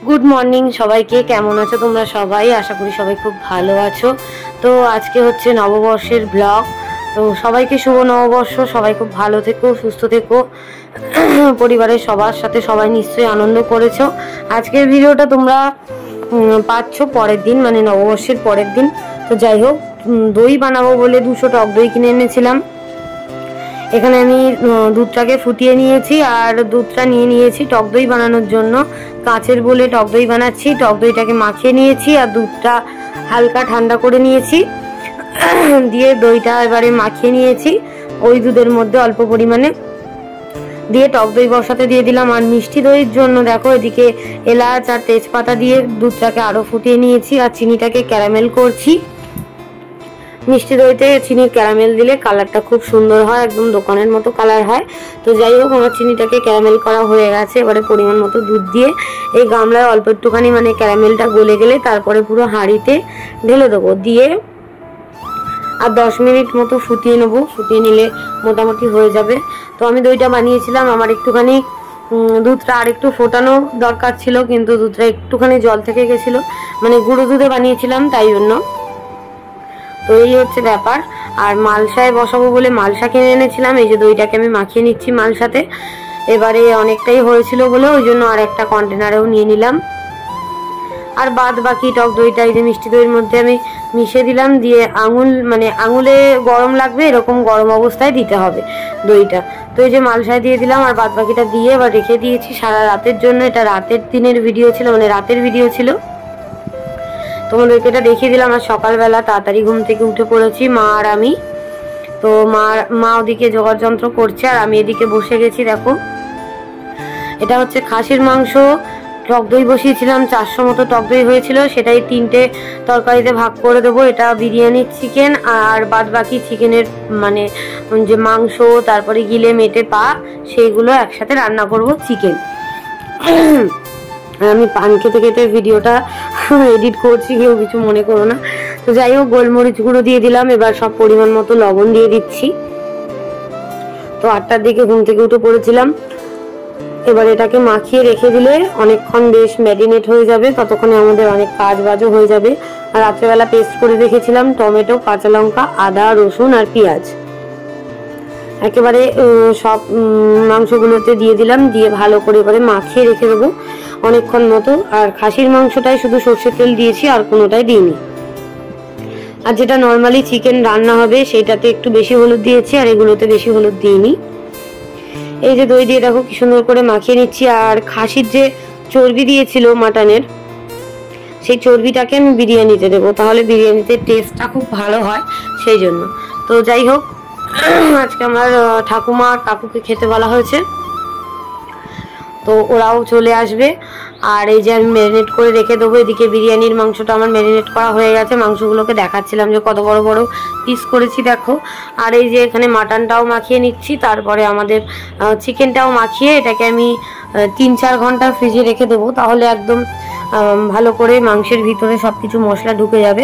Good morning সবাইকে। কেমন আছো তোমরা সবাই? আশা করি সবাই খুব ভালো আছো। তো আজকে হচ্ছে নববর্ষের ব্লগ। তো সবাইকে শুভ নববর্ষ। সবাই খুব ভালো থেকো, সুস্থ থেকো। পরিবারের সবার সাথে সবাই নিশ্চয়ই আনন্দ করেছো। আজকের ভিডিওটা তোমরা পাচ্ছ পরের দিন, মানে নববর্ষের পরের দিন। তো যাই হোক, দই বানাবো বলে 200 টক দই কিনে এনেছিলাম। এখানে আমি দুধটাকে ফুটিয়ে নিয়েছি আর দুধটা নিয়ে নিয়েছি টক দই বানানোর জন্য। কাঁচের বলে টক দই বানাচ্ছি। টক দইটাকে মাখিয়ে নিয়েছি আর দুধটা হালকা ঠান্ডা করে নিয়েছি। দিয়ে দইটা এবারে মাখিয়ে নিয়েছি ওই দুধের মধ্যে অল্প পরিমাণে, দিয়ে টক দই বসাতে দিয়ে দিলাম। আর মিষ্টি দইয়ের জন্য দেখো এদিকে এলাচ আর তেজপাতা দিয়ে দুধটাকে আরো ফুটিয়ে নিয়েছি আর চিনিটাকে ক্যারামেল করছি। মিষ্টি দইতে চিনির ক্যারামেল দিলে কালারটা খুব সুন্দর হয়, একদম দোকানের মতো কালার হয়। তো যাই হোক, আমার চিনিটাকে ক্যারামেল করা হয়ে গেছে। এবারে পরিমাণ মতো দুধ দিয়ে এই গামলায় অল্প একটুখানি মানে ক্যারামেলটা গলে গেলে তারপরে পুরো হাঁড়িতে ঢেলে দেবো। দিয়ে আর 10 মিনিট মতো ফুটিয়ে নেবো। ফুটিয়ে নিলে মোটামুটি হয়ে যাবে। তো আমি দইটা বানিয়েছিলাম, আমার একটুখানি দুধটা আর একটু ফোটানো দরকার ছিল, কিন্তু দুধটা একটুখানি জল থেকে গেছিলো, মানে গুঁড়ো দুধে বানিয়েছিলাম তাই জন্য। তো এই হচ্ছে ব্যাপার। আর মালসায় বসাবো বলে মালসা কিনে এনেছিলাম। এই যে দইটাকে আমি মাখিয়ে নিচ্ছি মালসাতে। এবারে অনেকটাই হয়েছিল বলে ওই জন্য আর একটা কন্টেনারেও নিয়ে নিলাম। আর বাদ বাকি টক দইটা এই যে মিষ্টি দইয়ের মধ্যে আমি মিশিয়ে দিলাম। দিয়ে আঙুলে গরম লাগবে এরকম গরম অবস্থায় দিতে হবে দইটা। তো এই যে মালসায় দিয়ে দিলাম আর বাদ বাকিটা দিয়ে এবার রেখে দিয়েছি সারা রাতের জন্য। এটা রাতের দিনের ভিডিও ছিল, মানে রাতের ভিডিও ছিল, তোমাদেরকে এটা দেখিয়ে দিলাম। আর সকালবেলা তাড়াতাড়ি ঘুম থেকে উঠে পড়েছি মা আর আমি। তো মা ওদিকে জোগাড় যন্ত্র করছে আর আমি এদিকে বসে গেছি। দেখো, এটা হচ্ছে খাসির মাংস। টক দই বসিয়েছিলাম, 400 মতো টক দই হয়েছিল, সেটাই 3টে তরকারিতে ভাগ করে দেবো। এটা বিরিয়ানির চিকেন আর বাদ বাকি চিকেনের মানে যে মাংস, তারপরে গিলে মেটে পা, সেইগুলো একসাথে রান্না করব চিকেন। আমি পান খেতে খেতে ভিডিওটা এডিট করছি, কেউ কিছু মনে করো না। তো যাই হোক, গোলমরিচ গুঁড়ো দিয়ে দিলাম। এবার সব পরিমাণ মতো লবণ দিয়ে দিচ্ছি। তো 8টার দিকে ঘুম থেকে উঠে পড়েছিলাম। এবার এটাকে মাখিয়ে রেখে দিলে অনেকক্ষণ বেশ ম্যারিনেট হয়ে যাবে, ততক্ষণে আমাদের অনেক কাজ বাজও হয়ে যাবে। আর রাত্রেবেলা পেস্ট করে রেখেছিলাম টমেটো, কাঁচা লঙ্কা, আদা, রসুন আর পেঁয়াজ। একেবারে সব মাংসগুলোতে দিয়ে দিলাম, দিয়ে ভালো করে এবারে মাখিয়ে রেখে দেবো অনেকক্ষণ মতো। আর খাসির মাংসটাই শুধু সর্ষের তেল দিয়েছি, আর কোনোটাই দিইনি। আর যেটা নর্মালি চিকেন রান্না হবে সেটাতে একটু বেশি হলুদ দিয়েছি, আর এগুলোতে বেশি হলুদ দিইনি। এই যে দই দিয়ে দেখো কি সুন্দর করে মাখিয়ে নিচ্ছি। আর খাসির যে চর্বি দিয়েছিল মাটনের, সেই চর্বিটাকে আমি বিরিয়ানিতে দেবো, তাহলে বিরিয়ানিতে টেস্টটা খুব ভালো হয়, সেই জন্য। তো যাই হোক, আজকে আমার ঠাকুমা আর কাকুকে খেতে বলা হয়েছে, তো ওরাও চলে আসবে। আর এই যে আমি ম্যারিনেট করে রেখে দেবো। এদিকে বিরিয়ানির মাংসটা আমার ম্যারিনেট করা হয়ে গেছে। মাংসগুলোকে দেখাচ্ছিলাম যে কত বড় বড় পিস করেছি দেখো। আর এই যে এখানে মাটনটাও মাখিয়ে নিচ্ছি, তারপরে আমাদের চিকেনটাও মাখিয়ে এটাকে আমি 3-4 ঘন্টা ফ্রিজে রেখে দেবো, তাহলে একদম ভালো করে মাংসের ভিতরে সব কিছু মশলা ঢুকে যাবে।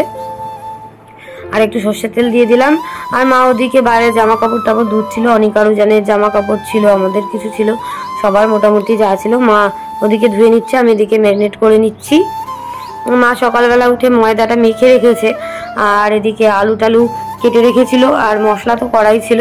আর একটু সর্ষের তেল দিয়ে দিলাম। আর মা ওদিকে বাইরে জামা কাপড় টাপড় ধুচ্ছিল, অনেকারও জানে জামা কাপড় ছিল, আমাদের কিছু ছিল, সবার মোটামুটি যা ছিল মা ওদিকে ধুয়ে নিচ্ছে, আমি এদিকে ম্যারিনেট করে নিচ্ছি। মা সকালবেলা উঠে ময়দাটা মেখে রেখেছে, আর এদিকে আলু টালু কেটে রেখেছিল, আর মশলা তো করাই ছিল।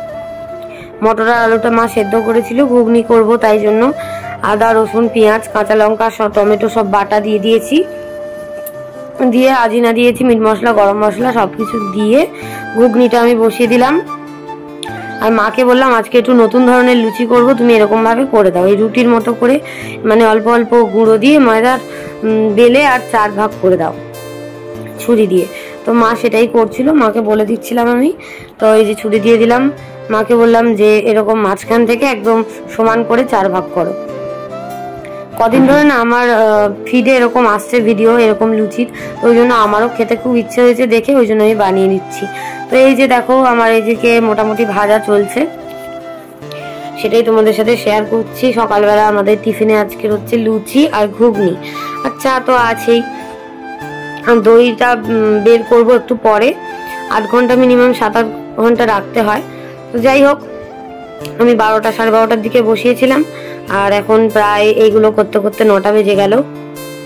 মটর আর আলুটা মা সেদ্ধ করেছিল, ঘুগনি করব তাই জন্য। আদা, রসুন, পেঁয়াজ, কাঁচা লঙ্কা, টমেটো সব বাটা দিয়ে দিয়েছি। দিয়ে আজিনা দিয়েছি, মিট মশলা, গরম মশলা সবকিছু দিয়ে ঘুগনিটা আমি বসিয়ে দিলাম। আর মাকে বললাম আজকে একটু নতুন ধরনের লুচি করব, তুমি এরকম ভাবে করে দাও, এই রুটির মতো করে, মানে অল্প অল্প গুঁড়ো দিয়ে ময়দার বেলে আর 4 ভাগ করে দাও ছুরি দিয়ে। তো মা সেটাই করছিল, মাকে বলে দিচ্ছিলাম আমি। তো এই যে ছুরি দিয়ে দিলাম, মাকে বললাম যে এরকম মাঝখান থেকে একদম সমান করে 4 ভাগ করো। কদিন ধরে না আমার ফিডে এরকম আসছে ভিডিও এরকম লুচির, ওই জন্য আমারও খেতে খুব ইচ্ছে হয়েছে দেখে, ওই জন্য আমি বানিয়ে নিচ্ছি। তো এই যে দেখো, আমার এইদিকে মোটামুটি ভাজা চলছে, সেটাই তোমাদের সাথে শেয়ার করছি। সকালবেলা আমাদের টিফিনে আজকের হচ্ছে লুচি আর ঘুগনি, আর চা তো আছেই। দইটা বের করব একটু পরে, 8 ঘন্টা মিনিমাম 7-8 ঘন্টা রাখতে হয়। তো যাই হোক, আমি 12টা সাড়ে 12টার দিকে বসিয়েছিলাম, আর এখন প্রায় এইগুলো করতে করতে 9টা বেজে গেল।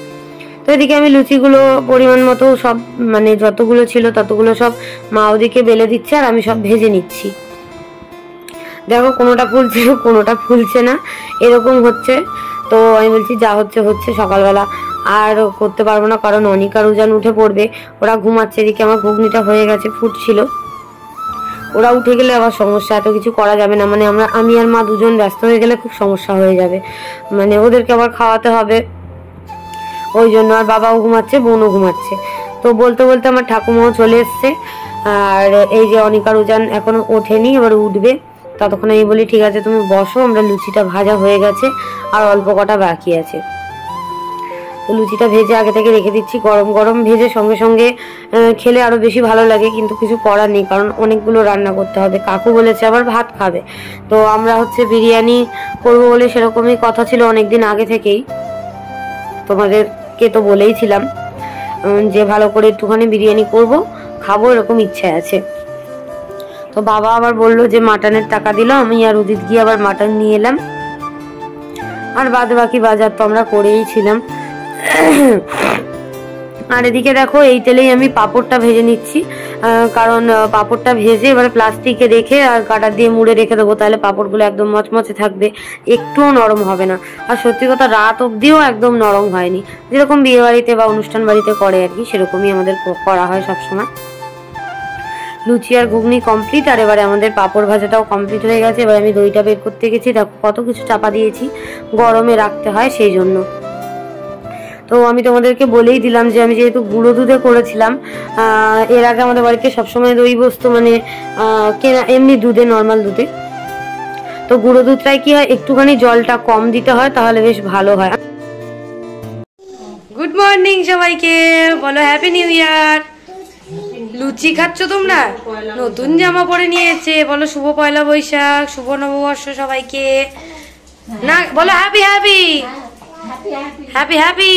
এদিকে আমি লুচিগুলো পরিমাণ মতো সব মানে যতগুলো ছিল ততগুলো সব মা ওদিকে বেলে দিচ্ছে আর আমি সব ভেজে নিচ্ছি। দেখো কোনোটা ফুলছে কোনোটা ফুলছে না, এরকম হচ্ছে। তো আমি বলছি যা হচ্ছে হচ্ছে, সকালবেলা আর করতে পারবো না কারণ অনিক আর উজান উঠে পড়বে, ওরা ঘুমাচ্ছে। এদিকে আমার ঘুগনিটা হয়ে গেছে, ফুটছিল। ওরা উঠে গেলে আবার সমস্যা, এত কিছু করা যাবে না, মানে আমি আর মা দুজন ব্যস্ত হয়ে গেলে খুব সমস্যা হয়ে যাবে, মানে ওদেরকে আবার খাওয়াতে হবে, ওই জন্য। আর বাবাও ঘুমাচ্ছে, বোনও ঘুমাচ্ছে। তো বলতে বলতে আমার ঠাকুমাও চলে এসছে। আর এই যে অনিকার উজান এখনো ওঠেনি, এবার উঠবে। ততক্ষণ আমি বলি ঠিক আছে তুমি বসো, আমরা লুচিটা ভাজা হয়ে গেছে আর অল্প কটা বাকি আছে। তো লুচিটা ভেজে আগে থেকে রেখে দিচ্ছি, গরম গরম ভেজে সঙ্গে সঙ্গে খেলে আরো বেশি ভালো লাগে, কিন্তু কিছু করার নেই কারণ অনেকগুলো রান্না করতে হবে। কাকু বলেছে আবার ভাত খাবে, তো আমরা হচ্ছে বিরিয়ানি করবো বলে সেরকমই কথা ছিল অনেকদিন আগে থেকেই, তোমাদেরকে তো বলেইছিলাম যে ভালো করে একটুখানি বিরিয়ানি করব, খাবো, এরকম ইচ্ছা আছে। তো বাবা আবার বললো যে মাটনের টাকা দিল, আমি আর উদিত গিয়ে আবার মাটন নিয়ে এলাম। আর বাদ বাকি বাজার তো আমরা করেই ছিলাম। আর এদিকে দেখো এই তেলেই আমি পাঁপড়টা ভেজে নিচ্ছি, কারণ পাঁপড়টা ভেজে এবারে প্লাস্টিকে রেখে আর কাটার দিয়ে মুড়ে রেখে দেবো, তাহলে পাঁপড়গুলো একদম মচমচে থাকবে, একটুও নরম হবে না। আর সত্যি কথা রাত অবধিও একদম নরম হয়নি, যেরকম বিয়ে বাড়িতে বা অনুষ্ঠান বাড়িতে করে আর কি, সেরকমই আমাদের করা হয় সবসময়। লুচি আর ঘুগনি কমপ্লিট, আর এবারে আমাদের পাঁপড় ভাজাটাও কমপ্লিট হয়ে গেছে। এবার আমি দইটা বের করতে গেছি, দেখো কত কিছু চাপা দিয়েছি, গরমে রাখতে হয় সেই জন্য। তো আমি তোমাদেরকে বলেই দিলাম যে আমি যেহেতু গুঁড়ো দুধে করেছিলাম, এর আগে আমাদের বাড়িতে সবসময় দই বসতো, মানে কেনা এমনি দুধে, নর্মাল দুধে। তো গুঁড়ো দুধটাই কি হয় একটুখানি জলটা কম দিতে হয়, তাহলে বেশ ভালো হয়। গুড মর্নিং সবাইকে, বলো হ্যাপি নিউ ইয়ার। লুচি খাচ্ছ তোমরা? নতুন জামা পরে নিয়েছে, বলো শুভ পয়লা বৈশাখ, শুভ নববর্ষ সবাইকে। না বলো হ্যাপি হ্যাপি হ্যাপি হ্যাপি।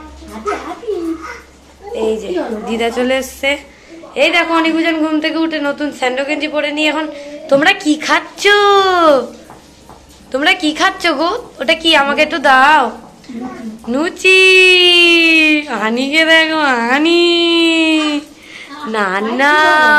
এই যে দিদা চলে এসছে, এই দেখো অনেকজন ঘুম থেকে উঠে নতুন স্যান্ডো গেঞ্জি পরে নিয়ে এখন। তোমরা কি খাচ্ছ? তোমরা কি খাচ্ছ গো? ওটা কি আমাকে একটু দাও। লুচি। হানিকে দেখো, হানি না না।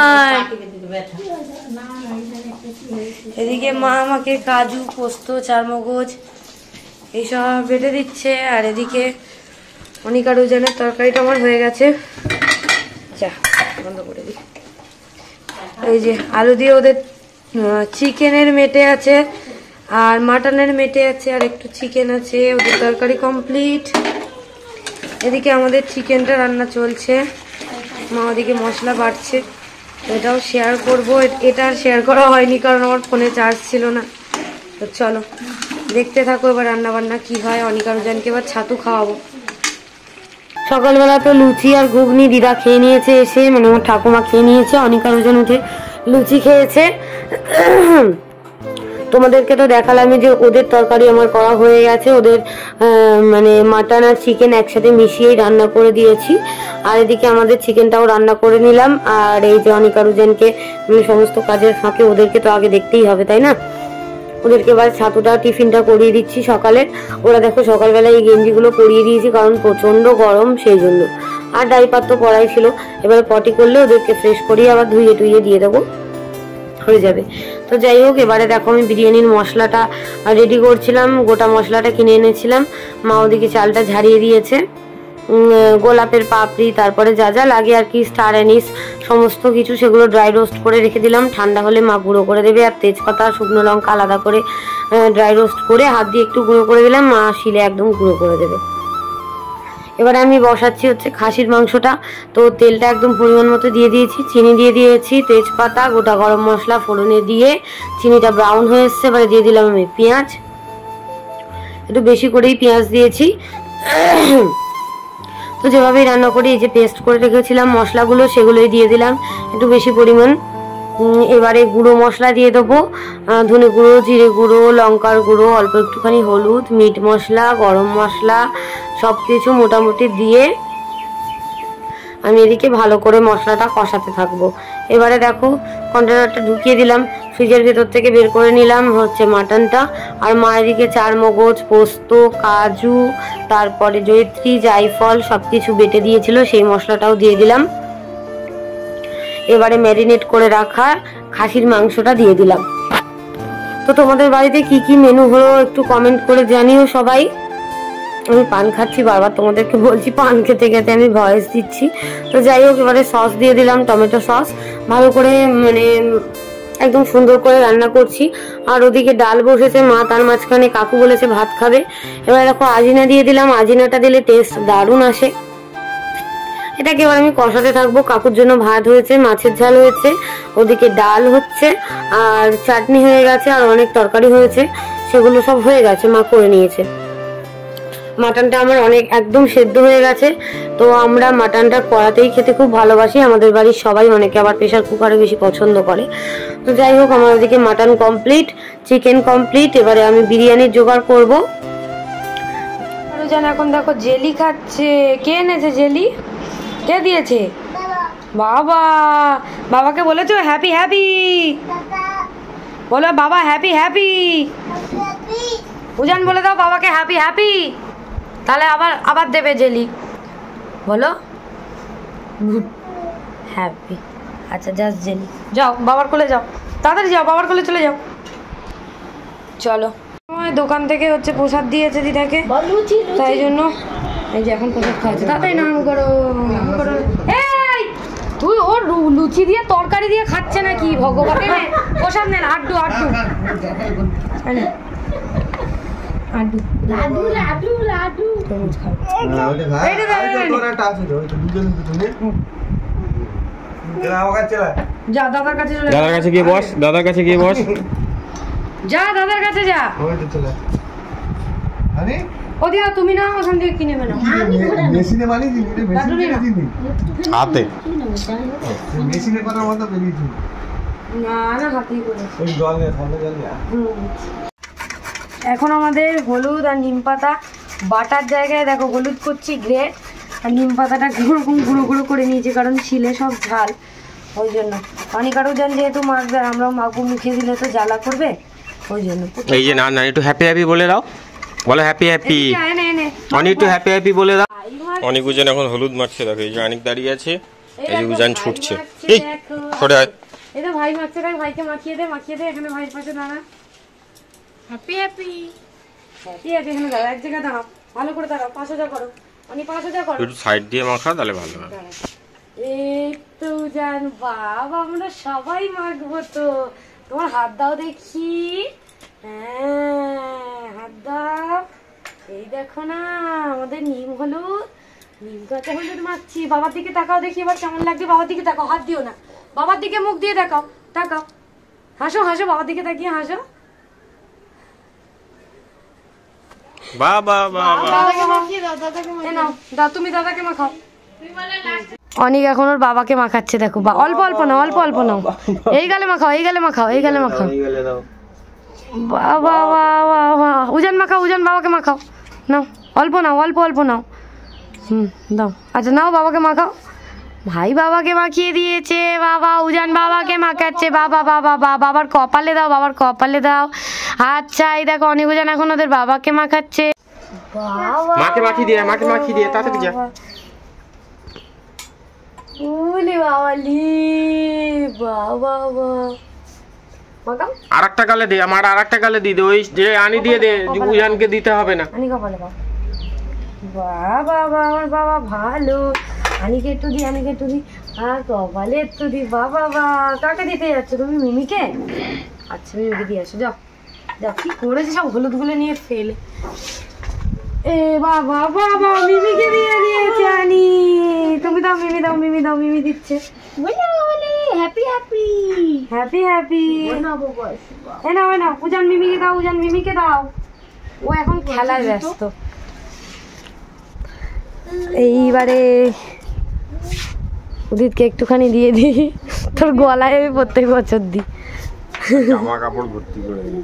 এদিকে মা আমাকে কাজু, পোস্ত, চারমগজ এইসব বেটে দিচ্ছে, আর এদিকে অনিকার উজানের তরকারিটা আমার হয়ে গেছে। যা বন্ধ করে দিই। এই যে আলু দিয়ে ওদের চিকেনের মেটে আছে আর মাটনের মেটে আছে, আর একটু চিকেন আছে, ওদের তরকারি কমপ্লিট। এদিকে আমাদের চিকেনটা রান্না চলছে, মা ওদিকে মশলা বাটছে, এটাও শেয়ার করবো। এটা আর শেয়ার করা হয়নি কারণ আমার ফোনে চার্জ ছিল না। তো চলো দেখতে থাকো এবার রান্না বান্না কি হয়। অনিকার উজানকে এবার ছাতু খাওয়াবো। সকালবেলা তো লুচি আর ঘুগনি দিদা খেয়ে নিয়েছে এসে, মানে আমার ঠাকুমা খেয়ে নিয়েছে, অনিকার উজান উঠে লুচি খেয়েছে। তোমাদেরকে তো দেখালাম যে ওদের তরকারি আমার করা হয়ে গেছে, ওদের মানে মাটন আর চিকেন একসাথে মিশিয়েই রান্না করে দিয়েছি। আর এদিকে আমাদের চিকেনটাও রান্না করে নিলাম। আর এই যে অনিকার উজানকে সমস্ত কাজের ফাঁকে ওদেরকে তো আগে দেখতেই হবে, তাই না? ওদেরকে এবার ছাতুটা টিফিনটা করিয়ে দিচ্ছি সকালের। ওরা দেখো সকালবেলা এই গেঞ্জিগুলো পরিয়ে দিয়েছি কারণ প্রচন্ড গরম সেই জন্য। আর ডাইপার তো পরাই ছিল, এবার পটি করলে ওদেরকে ফ্রেশ করিয়ে আবার ধুয়ে টুইয়ে দিয়ে দেবো, হয়ে যাবে। তো যাই হোক এবারে দেখো আমি বিরিয়ানির মশলাটা রেডি করছিলাম, গোটা মশলাটা কিনে এনেছিলাম। মা ওদিকে চালটা ঝারিয়ে দিয়েছে, গোলাপের পাপড়ি, তারপরে যা যা লাগে আর কি, স্টার অ্যানিস সমস্ত কিছু, সেগুলো ড্রাই রোস্ট করে রেখে দিলাম। ঠান্ডা হলে মা গুঁড়ো করে দেবে। আর তেজপাতা, শুকনো লঙ্কা আলাদা করে ড্রাই রোস্ট করে হাত দিয়ে একটু গুঁড়ো করে দিলাম, মা শিলে একদম গুঁড়ো করে দেবে। এবারে আমি বসাচ্ছি হচ্ছে খাসির মাংসটা। তো তেলটা একদম পরিমাণ মতো দিয়ে দিয়েছি, চিনি দিয়ে দিয়েছি, তেজপাতা, গোটা গরম মশলা ফোড়নে দিয়ে চিনিটা ব্রাউন হয়ে এসছে। এবারে দিয়ে দিলাম আমি পেঁয়াজ, একটু বেশি করেই পেঁয়াজ দিয়েছি। তো যেভাবেই রান্না করি, এই যে পেস্ট করে রেখেছিলাম মশলাগুলো সেগুলোই দিয়ে দিলাম একটু বেশি পরিমাণ। এবারে গুঁড়ো মশলা দিয়ে দেবো, ধনে গুঁড়ো, জিরে গুঁড়ো, লঙ্কার গুঁড়ো, অল্প একটুখানি হলুদ, মিট মশলা, গরম মশলা সব কিছু মোটামুটি দিয়ে আমি এদিকে ভালো করে মশলাটা কষাতে থাকবো। এবারে দেখো কন্টেনারটা ঢুকিয়ে দিলাম, ফ্রিজের ভেতর থেকে বের করে নিলাম হচ্ছে মাটনটা। আর মা এদিকে চারমগজ, পোস্ত, কাজু, তারপরে জয়িত্রী, জায়ফল সব কিছু বেটে দিয়েছিল, সেই মশলাটাও দিয়ে দিলাম। এবারে ম্যারিনেট করে রাখা খাসির মাংসটা দিয়ে দিলাম। তো তোমাদের বাড়িতে কি কি মেনু হলো একটু কমেন্ট করে জানিও সবাই। আমি পান খাচ্ছি, বারবার তোমাদেরকে বলছি, পান খেতে খেতে আমি ভয়েস দিচ্ছি। তো যাই হোক, এবারে সস দিয়ে দিলাম, টমেটো সস। ভালো করে মানে একদম সুন্দর করে রান্না করছি। আর ওদিকে ডাল বসেছে মা, তার মাঝখানে কাকু বলেছে ভাত খাবে। এবার দেখো আজিনা দিয়ে দিলাম, আজিনাটা দিলে টেস্ট দারুণ আসে। এটাকে এবার আমি কষাতে থাকবো। কাকুর জন্য ভাত হয়েছে, মাছের ঝাল হয়েছে, ওদিকে ডাল হচ্ছে, আর চাটনি হয়ে গেছে, আর অনেক তরকারি হয়েছে, সেগুলো সব হয়ে গেছে, মা করে নিয়েছে। মাটনটা আমার অনেক একদম সেদ্ধ হয়ে গেছে। তো আমরা মাটনটা কড়াতেই খেতে খুব ভালোবাসি, আমাদের বাড়ির সবাই, অনেকে আবার প্রেশার কুকারে বেশি পছন্দ করে। তো যাই হোক, আমার ওদিকে মাটন কমপ্লিট, চিকেন কমপ্লিট। এবারে আমি বিরিয়ানির জোগাড় করব। এখন দেখো জেলি খাচ্ছে। কে এনেছে জেলি? কে দিয়েছে? বাবা। বাবাকে বলেছো হ্যাপি হ্যাপি বলো, বাবা হ্যাপি হ্যাপি। উজান বলে দাও বাবাকে হ্যাপি হ্যাপি, তাহলে আবার আবার দেবে জেলি। বলো হ্যাপি। আচ্ছা জাস্ট জেলি। যাও বাবার কোলে যাও, তাড়াতাড়ি যাও, বাবার কোলে চলে যাও। চলো, দোকান থেকে হচ্ছে প্রসাদ দিয়েছে দিদাকে, তাই জন্য এই যে এখন প্রসাদ খাওয়াচ্ছে। তাড়াতাড়ি নাম করো, নাম করো। এই তুই ওর লুচি দিয়ে তরকারি দিয়ে খাচ্ছে নাকি? ভগবান, প্রসাদ নেন। আড্ডু আড্ডু আড্ডু লাডু লাডু লাডু যা দাদার কাছে, দাদার কাছে গিয়ে বস, দাদার কাছে গিয়ে বস, যা দাদার কাছে যা। ওদিকে তুমি না, ওখান থেকে কিনে নেবে না। মেশিনে বানিয়ে দিবি, মেশিনে দিবি হাতে, মেশিনে করার মতো বেরিয়েছি না, না হাতেই করে। ওই জল নিয়ে, ঠান্ডা জল নিয়ে। এখন আমাদের হলুদ আর নিম পাতা বাটার জায়গায় দেখো হলুদ করছি গ্রেট, আর নিম পাতাটা এরকম গুঁড়ো গুঁড়ো করে নিয়েছি, কারণ ছিলে সব ঝাল, ওই জন্য। অনেকারও জান যেহেতু মাখবে, আমরাও মাখবো, মুখে দিলে তো জ্বালা করবে, ওই জন্য। এই যে না না, একটু হ্যাপি হ্যাপি বলে দাও, বলো হ্যাপি হ্যাপি। অনেক একটু হ্যাপি হ্যাপি বলে দাও। অনেক উজান এখন হলুদ মাখছে, দেখো এই যে অনেক দাঁড়িয়ে আছে, এই যে উজান ছুটছে। এই সরে আয়, এই তো ভাই মাখছে, দেখ ভাইকে মাখিয়ে দে, মাখিয়ে দে। এখানে ভাইয়ের পাশে দাঁড়া, হ্যাপি হ্যাপি হ্যাপি হ্যাপি। এখানে দাঁড়া, এক জায়গায় দাঁড়াও, ভালো করে দাঁড়াও, পাশে যা করো, অনেক পাশে যা করো, একটু সাইড দিয়ে মাখা, তাহলে ভালো হবে। এই তো জান বাবা, আমরা সবাই মাখবো তো। তোমার হাত দাও দেখি, হ্যাঁ হাত দাও। এই দেখো না আমাদের নিম হলুদ, নিম কাঁচা হলুদ মাখছি। বাবার দিকে তাকাও দেখি এবার কেমন লাগছে, বাবার দিকে তাকাও, হাত দিও না, বাবার দিকে মুখ দিয়ে তাকাও, তাকাও, হাসো হাসো, বাবার দিকে তাকিয়ে হাসো। বাবা দাদাকে মাখিয়ে দাও, দাদাকে নাও, দাও তুমি দাদাকে মাখাও। অনেক এখন ওর বাবাকে মাখাচ্ছে, দেখো অল্প অল্প নাও, অল্প অল্প নাও, এই গালে মাখাও, এই গালে মাখাও, এই গালে মাখাও। বাবা বাবা, উজান মাখাও, উজান বাবাকে মাখাও, নাও অল্প নাও, অল্প অল্প নাও, দাও। আচ্ছা নাও বাবাকে মাখাও। ভাই বাবাকে মাখিয়ে দিয়েছে, বাবা উজান বাবাকে মাখাচ্ছে, বাবা বাবা বাবার কপালে দাও, বাবার কপালে দাও। আচ্ছা এই দেখো অনেক উজান এখন ওদের বাবাকে মাখাচ্ছে। মাকে মাখিয়ে দিয়ে, মাকে মাখিয়ে দিয়ে, তাড়াতাড়ি যা। ওলে বাবালি, বাবা মাখাও। আরেকটা গালে দে, আমার আরেকটা গালে দিয়ে দে, ওই যে আনি দিয়ে দে, উজানকে দিতে হবে না। আনি কপালে দাও। বাবা বাবা, আমার বাবা ভালো। আনিকে একটু দি, আনিকে একটু দি, আর কপালে একটু দি। বাবা বাবা, কাকে দিতে যাচ্ছ তুমি? মিমিকে? আচ্ছা মিমিকে দিয়ে আসো, যাও যাও। কি করেছে সব হলুদ গুলো নিয়ে ফেলে। এ বাবা বাবা, মিমিকে দিয়ে দিয়েছে আনি। তুমি দাও, মিমি দাও, মিমি দাও, মিমি দিচ্ছে। Happy happy happy happy. এ নাও, এ নাও, উজান মিমিকে দাও, উজান মিমিকে দাও। ও এখন খেলায় ব্যস্ত। এইবারে উদিতকে একটুখানি দিয়ে দিই, তোর গলায় আমি প্রত্যেক বছর দিই। জামা কাপড় ভর্তি করে দিই।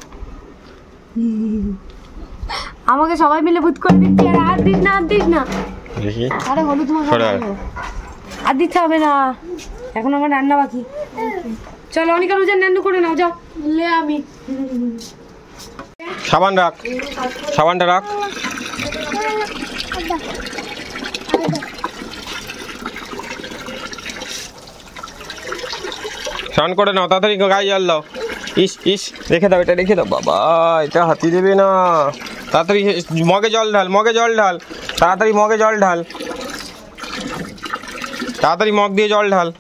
আমাকে সবাই মিলে ভূত করে দিচ্ছি। আর হাত দিস না, হাত দিস না। আরে হলুদ মাখা আর দিতে হবে না, এখন আমার রান্না বাকি। চলো অনিকা রোজা নেন করে নাও, যাও। আমি সাবান রাখ, সাবানটা রাখ। স্নান করে নাও, তাড়াতাড়ি গায়ে জল দাও। ইস ইস, রেখে দাও, এটা রেখে দাও। বাবা, এটা হাতি দেবে না। তাড়াতাড়ি মগে জল ঢাল, মগে জল ঢাল, তাড়াতাড়ি মগে জল ঢাল, তাড়াতাড়ি মগ দিয়ে জল ঢাল।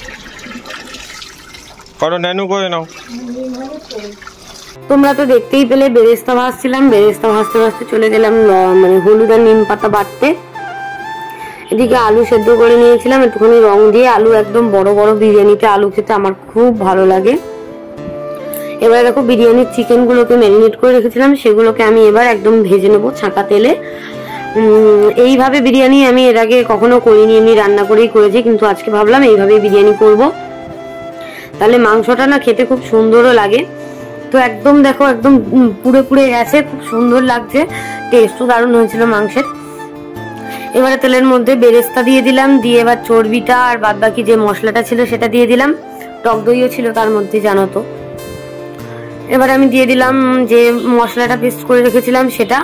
করো, নেনু করে নাও। তোমরা তো দেখতেই পেলে বেরেস্তা ভাজছিলাম, বেরেস্তা ভাজতে ভাজতে চলে গেলাম মানে হলুদ আর নিম পাতা বাটতে। এদিকে আলু সেদ্ধ করে নিয়েছিলাম একটুখানি রং দিয়ে। আলু একদম বড় বড়, বিরিয়ানিতে আলু খেতে আমার খুব ভালো লাগে। এবার দেখো বিরিয়ানির চিকেন গুলোকে ম্যারিনেট করে রেখেছিলাম, সেগুলোকে আমি এবার একদম ভেজে নেবো ছাঁকা তেলে। এইভাবে বিরিয়ানি আমি এর আগে কখনো করিনি, এমনি রান্না করেই করেছি, কিন্তু আজকে ভাবলাম এইভাবে বিরিয়ানি করব, তাহলে মাংসটা না খেতে খুব সুন্দরও লাগে। তো একদম দেখো একদম পুড়ে পুড়ে গেছে, খুব সুন্দর লাগছে, টেস্টও দারুণ হয়েছিল মাংসের। এবারে তেলের মধ্যে বেরেস্তা দিয়ে দিলাম, দিয়ে এবার চর্বিটা আর বাদ বাকি যে মশলাটা ছিল সেটা দিয়ে দিলাম। টক দইও ছিল তার মধ্যে, জানো তো। এবার আমি দিয়ে দিলাম যে মশলাটা পেস্ট করে রেখেছিলাম সেটা,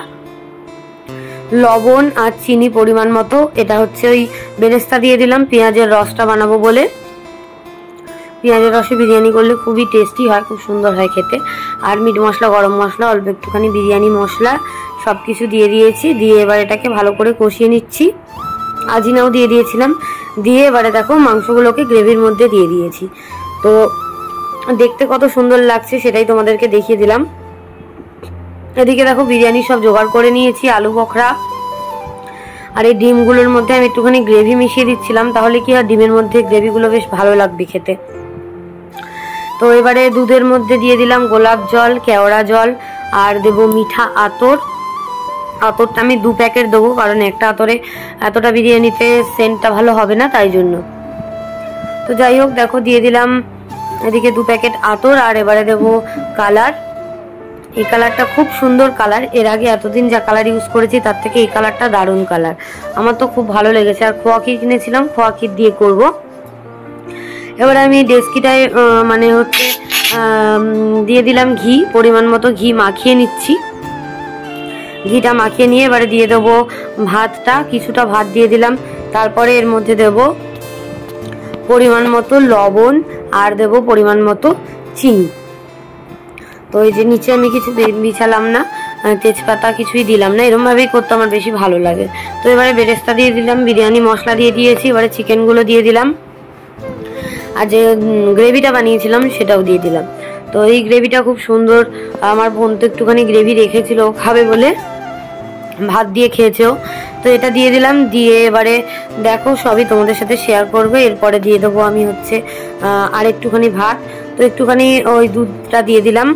লবণ আর চিনি পরিমাণ মতো। এটা হচ্ছে ওই বেরেস্তা দিয়ে দিলাম পেঁয়াজের রসটা বানাবো বলে। পেঁয়াজের রসে বিরিয়ানি করলে খুবই টেস্টি হয়, খুব সুন্দর হয় খেতে। আর মিট মশলা, গরম মশলা, অল্প একটুখানি বিরিয়ানি মশলা সবকিছু দিয়ে দিয়েছি। দিয়ে এবার এটাকে ভালো করে কষিয়ে নিচ্ছি। আজিনাও দিয়ে দিয়েছিলাম। দিয়ে এবারে দেখো মাংসগুলোকে গ্রেভির মধ্যে দিয়ে দিয়েছি। তো দেখতে কত সুন্দর লাগছে সেটাই তোমাদেরকে দেখিয়ে দিলাম। এদিকে দেখো বিরিয়ানি সব জোগাড় করে নিয়েছি, আলু বখরা আর এই ডিমগুলোর মধ্যে আমি একটুখানি গ্রেভি মিশিয়ে দিচ্ছিলাম, তাহলে কি হয় ডিমের মধ্যে গ্রেভিগুলো বেশ ভালো লাগবে খেতে। তো এবারে দুধের মধ্যে দিয়ে দিলাম গোলাপ জল, কেওড়া জল, আর দেবো মিঠা আতর। আতরটা আমি 2 প্যাকেট দেবো, কারণ একটা আতরে এতটা বিরিয়ানিতে সেন্টটা ভালো হবে না, তাই জন্য। তো যাই হোক দেখো দিয়ে দিলাম এদিকে 2 প্যাকেট আতর। আর এবারে দেবো কালার। এই কালারটা খুব সুন্দর কালার, এর আগে এতদিন যা কালার ইউজ করেছি তার থেকে এই কালারটা দারুণ কালার, আমার তো খুব ভালো লেগেছে। আর খোয়া ক্ষীর কিনেছিলাম, খোয়া ক্ষীর দিয়ে করব। এবার আমি ডেস্কিটায় মানে হচ্ছে দিয়ে দিলাম ঘি, পরিমাণ মতো ঘি মাখিয়ে নিচ্ছি। ঘিটা মাখিয়ে নিয়ে এবারে দিয়ে দেবো ভাতটা, কিছুটা ভাত দিয়ে দিলাম। তারপরে এর মধ্যে দেব পরিমাণ মতো লবণ আর দেব পরিমাণ মতো চিনি। তো এই যে নিচে আমি কিছু বিছালাম না, তেজপাতা কিছুই দিলাম না, এরকম ভাবেই করতে আমার বেশি ভালো লাগে। তো এবারে বেরেস্তা দিয়ে দিলাম, বিরিয়ানি মশলা দিয়ে দিয়েছি, এবারে চিকেনগুলো দিয়ে দিলাম, আর যে গ্রেভিটা বানিয়েছিলাম সেটাও দিয়ে দিলাম। তো এই গ্রেভিটা খুব সুন্দর, আমার বোন তো একটুখানি গ্রেভি রেখেছিল খাবে বলে, ভাত দিয়ে খেয়েছেও। তো এটা দিয়ে দিলাম, দিয়ে এবারে দেখো সবই তোমাদের সাথে শেয়ার করবো। এরপরে দিয়ে দেবো আমি হচ্ছে আর একটুখানি ভাত। তো একটুখানি ওই দুধটা দিয়ে দিলাম,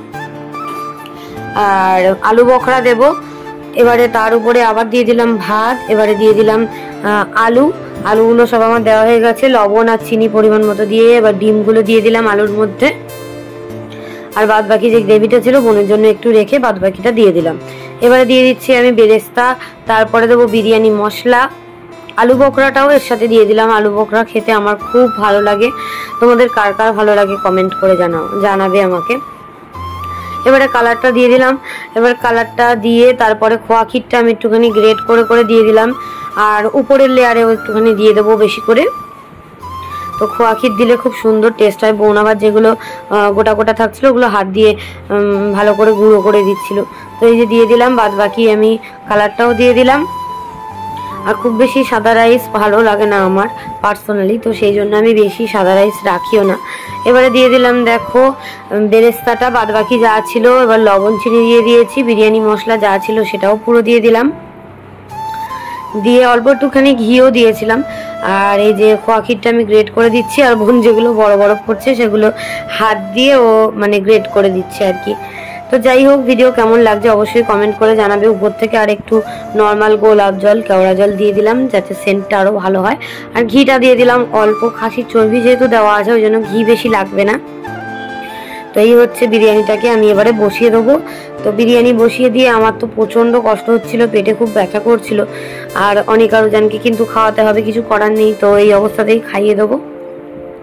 আর আলু বখরা দেব। এবারে তার উপরে আবার দিয়ে দিলাম ভাত, এবারে দিয়ে দিলাম আলুগুলো সব আমার দেওয়া হয়ে গেছে, লবণ আর চিনি পরিমাণ মতো দিয়ে। এবার ডিমগুলো দিয়ে দিলাম আলুর মধ্যে, আর বাদ বাকি যে গ্রেভিটা ছিল বোনের জন্য একটু রেখে বাদ বাকিটা দিয়ে দিলাম। এবারে দিয়ে দিচ্ছি আমি বেরেস্তা, তারপরে দেবো বিরিয়ানি মশলা, আলু বকরাটাও এর সাথে দিয়ে দিলাম। আলু বকরা খেতে আমার খুব ভালো লাগে, তোমাদের কার কার ভালো লাগে কমেন্ট করে জানাবে আমাকে। এবারে কালারটা দিয়ে দিলাম, এবার কালারটা দিয়ে তারপরে খোয়া ক্ষীরটা আমি একটুখানি গ্রেট করে করে দিয়ে দিলাম, আর উপরের লেয়ারেও একটুখানি দিয়ে দেবো বেশি করে। তো খোয়া ক্ষীর দিলে খুব সুন্দর টেস্ট হয়। বোন আবার যেগুলো গোটা গোটা থাকছিল ওগুলো হাত দিয়ে ভালো করে গুঁড়ো করে দিচ্ছিল। তো এই যে দিয়ে দিলাম, বাদ বাকি আমি কালারটাও দিয়ে দিলাম। আর খুব বেশি সাদা রাইস ভালো লাগে না আমার পার্সোনালি, তো সেই জন্য আমি বেশি সাদা রাইস রাখিও না। এবারে দিয়ে দিলাম দেখো বেরেস্তাটা, বাদ বাকি যা ছিল। এবার লবণ চিনি দিয়ে দিয়েছি, বিরিয়ানি মশলা যা ছিল সেটাও পুরো দিয়ে দিলাম, দিয়ে অল্প একটুখানি ঘিও দিয়েছিলাম। আর এই যে খোয়া ক্ষীরটা আমি গ্রেট করে দিচ্ছি, আর বোন যেগুলো বড় বড় করছে সেগুলো হাত দিয়ে ও মানে গ্রেট করে দিচ্ছে আর কি। তো যাই হোক, ভিডিও কেমন লাগছে অবশ্যই কমেন্ট করে জানাবে। উপর থেকে আর একটু নর্মাল গোলাপ জল, কেওড়া জল দিয়ে দিলাম যাতে সেন্টটা আরও ভালো হয়। আর ঘিটা দিয়ে দিলাম অল্প, খাসির চর্বি যেহেতু দেওয়া আছে ওই জন্য ঘি বেশি লাগবে না। তো এই হচ্ছে বিরিয়ানিটাকে আমি এবারে বসিয়ে দেবো। তো বিরিয়ানি বসিয়ে দিয়ে আমার তো প্রচণ্ড কষ্ট হচ্ছিল, পেটে খুব ব্যথা করছিল। আর অনিকা রোজানকে কিন্তু খাওয়াতে হবে, কিছু করার নেই, তো এই অবস্থাতেই খাইয়ে দেবো।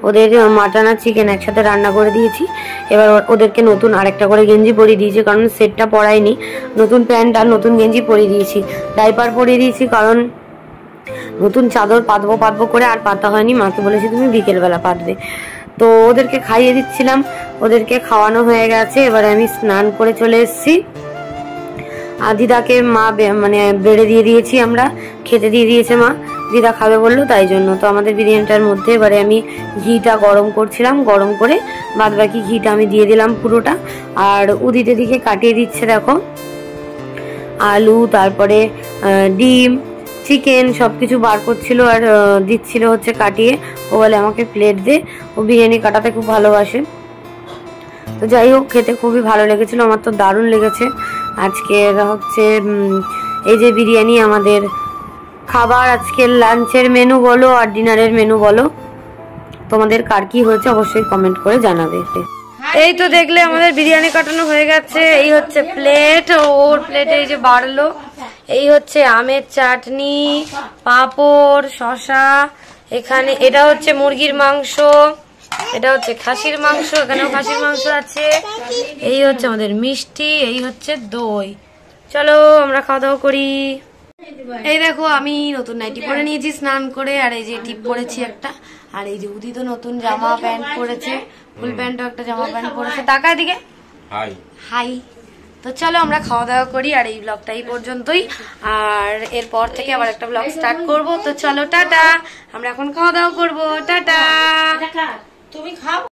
ওদের মাটন আর চিকেন একসাথে রান্না করে দিয়েছি। এবার ওদেরকে নতুন আরেকটা করে গেঞ্জি পরিয়ে দিয়েছি, কারণ সেটটা পরাইনি। নতুন প্যান্ট আর নতুন গেঞ্জি পরিয়ে দিয়েছি, ডাইপার পরিয়ে দিয়েছি, কারণ নতুন চাদর পাতবো করে আর পাতা হয়নি। মাকে বলেছি তুমি বিকেলবেলা পাতবে। তো ওদেরকে খাইয়ে দিচ্ছিলাম, ওদেরকে খাওয়ানো হয়ে গেছে। এবারে আমি স্নান করে চলে এসেছি। আর দিদাকে মা মানে বেড়ে দিয়ে দিয়েছি, আমরা খেতে দিয়ে দিয়েছে মা। দিদা খাবে বললো, তাই জন্য। তো আমাদের বিরিয়ানিটার মধ্যে এবারে আমি ঘিটা গরম করছিলাম, গরম করে বাদ বাকি ঘিটা আমি দিয়ে দিলাম পুরোটা। আর উদিতে দিকে কাটিয়ে দিচ্ছে দেখো আলু, তারপরে ডিম, চিকেন সবকিছু বার করছিল আর দিচ্ছিল হচ্ছে কাটিয়ে। ও বলে আমাকে প্লেট দে, ও বিরিয়ানি কাটাতে খুব ভালোবাসে। তো যাই হোক, খেতে খুবই ভালো লেগেছিল, আমার তো দারুণ লেগেছে। আজকে হচ্ছে এই যে বিরিয়ানি আমাদের খাবার, আজকের লাঞ্চের মেনু বলো আর ডিনারের মেনু বলো, তোমাদের কার কি হয়েছে অবশ্যই কমেন্ট করে জানাবে। এই তো দেখলে আমাদের বিরিয়ানি কাটানো হয়ে গেছে। এই হচ্ছে প্লেট, ওর প্লেটে এই যে বাড়লো। এই হচ্ছে আমের চাটনি, পাঁপড়, শসা। এখানে এটা হচ্ছে মুরগির মাংস, এটা হচ্ছে খাসির মাংস, এখানেও খাসির মাংস আছে। এই হচ্ছে আমাদের মিষ্টি, এই হচ্ছে দই। চলো আমরা খাওয়া দাওয়া করি। এই দেখো আমি নতুন নাইটি পরে নিয়েছি স্নান করে, আর এই যে টিপ পরেছি একটা। আর এই যে উদি তো নতুন জামা প্যান্ট পরেছে, ফুল প্যান্টও একটা জামা প্যান্ট পরেছে। টাকা দিকে হাই হাই। তো চলো আমরা খাওয়া দাওয়া করি, আর এই ব্লগটা এই পর্যন্তই। আর এরপর থেকে আবার একটা ব্লগ স্টার্ট করব। তো চলো টাটা, আমরা এখন খাওয়া দাওয়া করবো। টাটা, তুমি খাও।